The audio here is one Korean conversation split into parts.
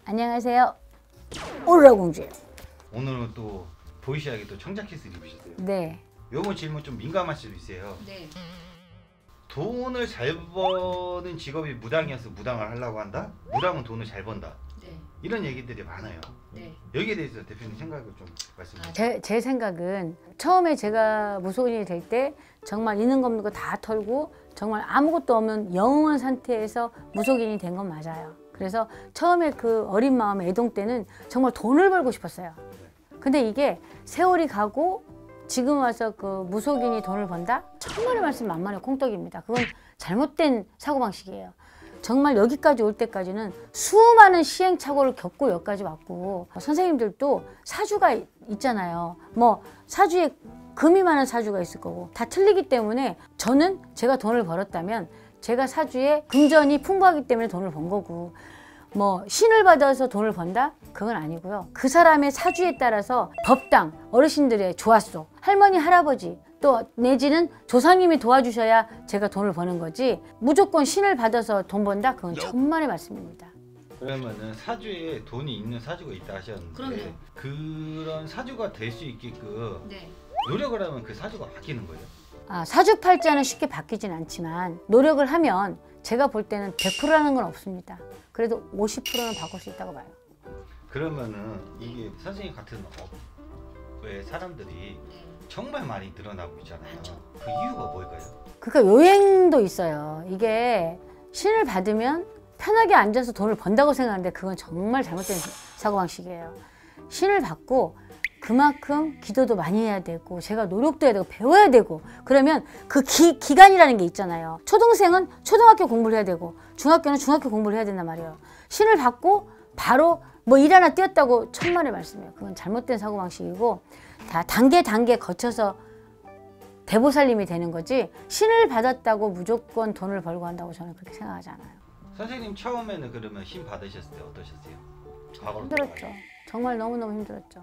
안녕하세요. 오라공주예요. 오늘은 또 보이시하게 또 청자켓을 입으셨어요. 네. 요번 질문 좀 민감할 수도 있어요. 네. 돈을 잘 버는 직업이 무당이어서 무당을 하려고 한다? 무당은 돈을 잘 번다. 네. 이런 얘기들이 많아요. 네. 여기에 대해서 대표님 생각을 좀 말씀해 주세요. 제 생각은 처음에 제가 무속인이 될 때 정말 있는 거 없는 거 다 털고 정말 아무것도 없는 영웅한 상태에서 무속인이 된 건 맞아요. 그래서 처음에 그 어린 마음의 애동 때는 정말 돈을 벌고 싶었어요. 근데 이게 세월이 가고 지금 와서 그 무속인이 돈을 번다? 천만의 말씀 만만의 콩떡입니다. 그건 잘못된 사고방식이에요. 정말 여기까지 올 때까지는 수많은 시행착오를 겪고 여기까지 왔고, 선생님들도 사주가 있잖아요. 뭐 사주에 금이 많은 사주가 있을 거고 다 틀리기 때문에 저는 제가 돈을 벌었다면 제가 사주에 금전이 풍부하기 때문에 돈을 번 거고, 뭐 신을 받아서 돈을 번다? 그건 아니고요. 그 사람의 사주에 따라서 법당, 어르신들의 조화속, 할머니, 할아버지, 또 내지는 조상님이 도와주셔야 제가 돈을 버는 거지, 무조건 신을 받아서 돈 번다? 그건 천만의 말씀입니다. 그러면은 사주에 돈이 있는 사주가 있다 하셨는데, 그럼요. 그런 사주가 될 수 있게끔 네. 노력을 하면 그 사주가 바뀌는 거예요? 사주팔자는 쉽게 바뀌진 않지만 노력을 하면 제가 볼 때는 100%라는 건 없습니다. 그래도 50%는 바꿀 수 있다고 봐요. 그러면은 이게 선생님 같은 업의 사람들이 네. 정말 많이 늘어나고 있잖아요. 많죠. 그 이유가 뭘까요? 그러니까 요행도 있어요. 이게 신을 받으면 편하게 앉아서 돈을 번다고 생각하는데 그건 정말 잘못된 사고방식이에요. 신을 받고 그만큼 기도도 많이 해야 되고 제가 노력도 해야 되고 배워야 되고, 그러면 그 기간이라는 게 있잖아요. 초등생은 초등학교 공부를 해야 되고 중학교는 중학교 공부를 해야 된단 말이에요. 신을 받고 바로 뭐 일 하나 띄었다고 천만의 말씀이에요. 그건 잘못된 사고방식이고, 다 단계 거쳐서 대보살님이 되는 거지, 신을 받았다고 무조건 돈을 벌고 한다고 저는 그렇게 생각하지 않아요. 선생님 처음에는 그러면 힘 받으셨을 때 어떠셨어요? 과거로 힘들었죠. 돌아가요. 정말 너무너무 힘들었죠.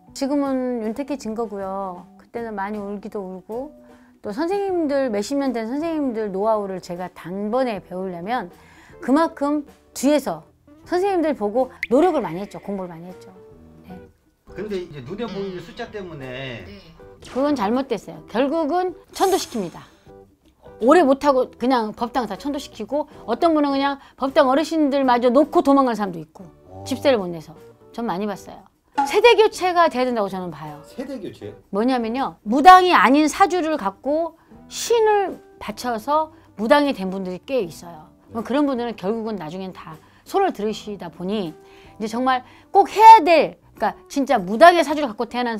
지금은 윤택해진 거고요. 그때는 많이 울기도 울고, 또 선생님들, 몇십 년 된 선생님들 노하우를 제가 단번에 배우려면 그만큼 뒤에서 선생님들 보고 노력을 많이 했죠. 공부를 많이 했죠. 네. 근데 이제 눈에 보이는 숫자 때문에 네. 그건 잘못됐어요. 결국은 천도시킵니다. 오래 못하고 그냥 법당 다 천도시키고, 어떤 분은 그냥 법당 어르신들마저 놓고 도망가는 사람도 있고, 집세를 못 내서. 전 많이 봤어요. 세대 교체가 돼야 된다고 저는 봐요. 세대 교체? 뭐냐면요, 무당이 아닌 사주를 갖고 신을 바쳐서 무당이 된 분들이 꽤 있어요. 그런 분들은 결국은 나중엔 다 손을 들으시다 보니 이제 정말 꼭 해야 될, 그러니까 진짜 무당의 사주를 갖고 태어난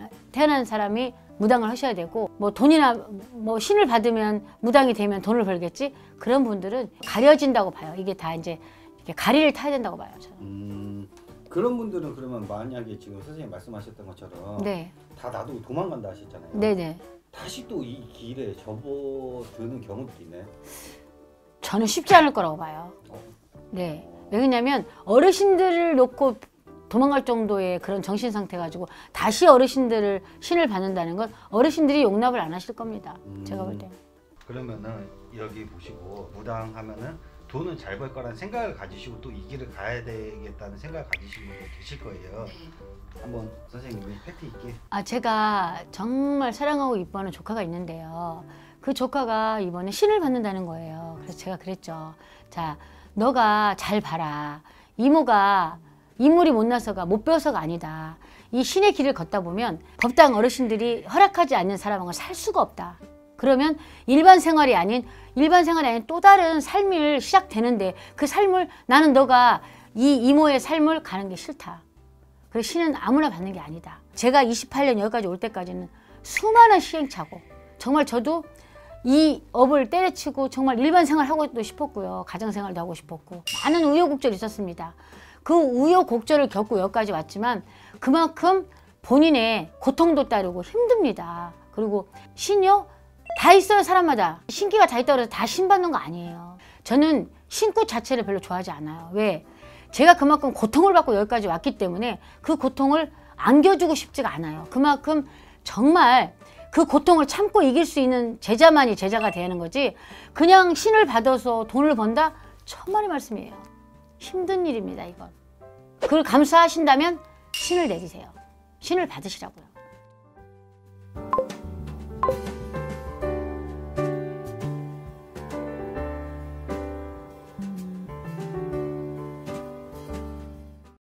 사람이 무당을 하셔야 되고, 뭐 돈이나 뭐 신을 받으면 무당이 되면 돈을 벌겠지, 그런 분들은 가려진다고 봐요. 이게 다 이제 이렇게 가리를 타야 된다고 봐요, 저는. 그런 분들은 그러면 만약에 지금 선생님 말씀하셨던 것처럼 네. 다 놔두고 도망간다 하셨잖아요. 네네. 다시 또 이 길에 접어드는 경우도 있나요? 저는 쉽지 않을 거라고 봐요. 네. 왜냐면 어르신들을 놓고 도망갈 정도의 그런 정신 상태 가지고 다시 어르신들을 신을 받는다는 건 어르신들이 용납을 안 하실 겁니다. 제가 볼 때. 그러면은 여기 보시고 무당하면은 돈은 잘 벌 거라는 생각을 가지시고 또 이 길을 가야 되겠다는 생각을 가지시는 분도 계실 거예요. 네. 한번 선생님이 팩트 있게. 제가 정말 사랑하고 이뻐하는 조카가 있는데요. 그 조카가 이번에 신을 받는다는 거예요. 그래서 제가 그랬죠. 자, 너가 잘 봐라. 이모가 인물이 못나서가 못 배워서가 아니다. 이 신의 길을 걷다 보면 법당 어르신들이 허락하지 않는 사람하고 살 수가 없다. 그러면 일반 생활이 아닌 또 다른 삶이 시작되는데, 그 삶을 나는 너가 이 이모의 삶을 가는 게 싫다. 그리고 신은 아무나 받는 게 아니다. 제가 28년 여기까지 올 때까지는 수많은 시행착오, 정말 저도 이 업을 때려치고 정말 일반 생활 하고 싶었고요. 가정 생활도 하고 싶었고, 많은 우여곡절이 있었습니다. 그 우여곡절을 겪고 여기까지 왔지만 그만큼 본인의 고통도 따르고 힘듭니다. 그리고 신이요? 다 있어요, 사람마다. 신기가 다 있다고 해서 다 신받는 거 아니에요. 저는 신굿 자체를 별로 좋아하지 않아요. 왜? 제가 그만큼 고통을 받고 여기까지 왔기 때문에 그 고통을 안겨주고 싶지가 않아요. 그만큼 정말 그 고통을 참고 이길 수 있는 제자만이 제자가 되는 거지, 그냥 신을 받아서 돈을 번다? 천만의 말씀이에요. 힘든 일입니다, 이건. 그걸 감수하신다면 신을 내리세요. 신을 받으시라고요.